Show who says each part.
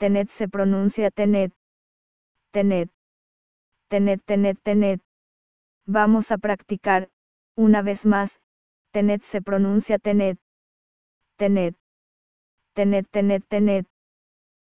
Speaker 1: Tenet se pronuncia tenet. Tenet. Tenet, tenet, tenet. Vamos a practicar, una vez más. Tenet se pronuncia tenet. Tenet. Tenet, tenet, tenet.